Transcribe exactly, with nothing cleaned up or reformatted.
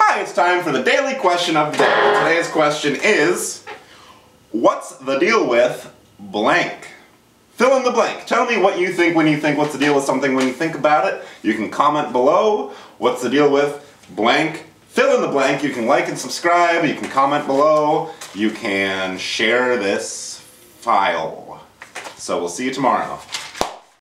Hi, it's time for the daily question of the day. Today's question is, what's the deal with blank? Fill in the blank. Tell me what you think when you think what's the deal with something when you think about it. You can comment below. What's the deal with blank? Fill in the blank. You can like and subscribe. You can comment below. You can share this file. So we'll see you tomorrow.